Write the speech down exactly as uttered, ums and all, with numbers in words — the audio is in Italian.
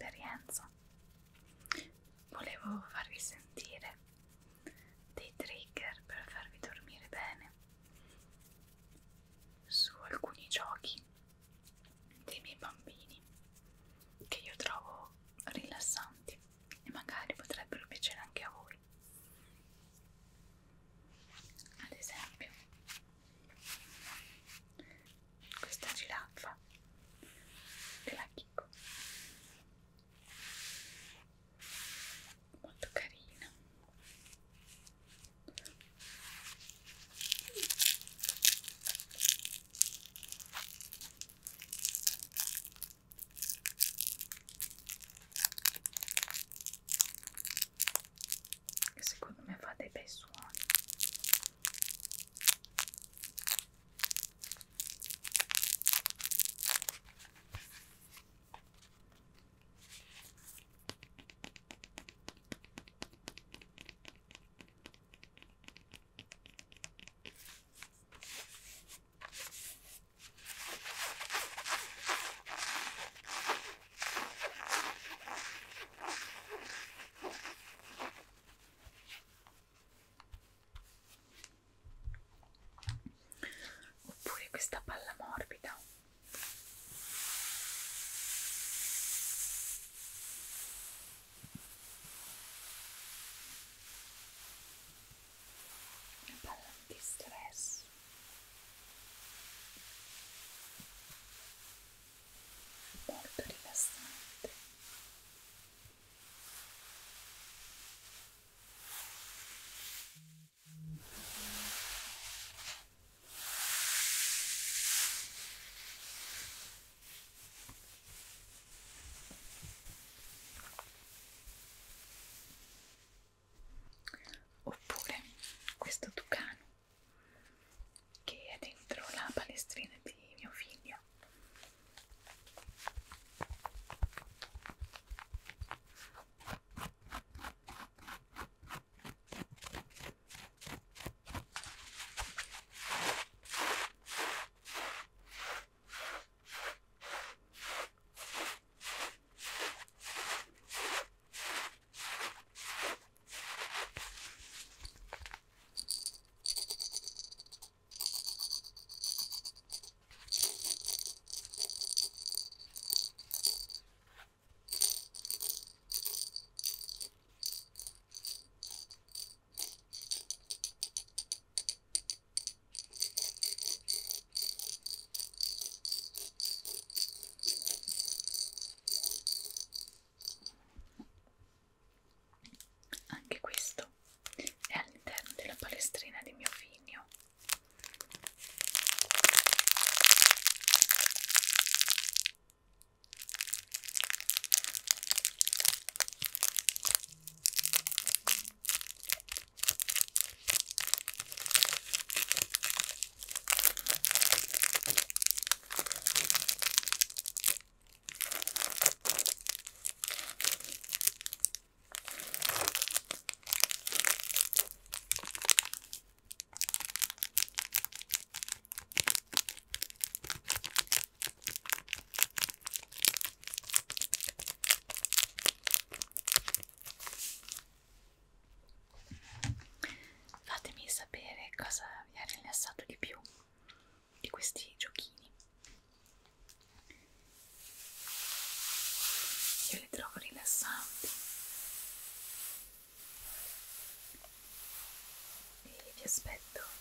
esperienza. Volevo farvi sentire dei trigger per farvi dormire bene su alcuni giochi dei miei bambini che io trovo rilassanti e magari potrebbero piacere anche a voi. Ad esempio, questa giraffa della Kiko, molto carina. Che secondo me fa dei bei suoni. Oppure questa palla morbida. Una palla di stress. Molto rilassante. Oppure questo tucano che è dentro la palestrina di mio figlio. Anche questo è all'interno della palestrina di mio figlio. Fatemi sapere cosa vi ha rilassato di più di questi giochini. Io li trovo rilassanti e vi aspetto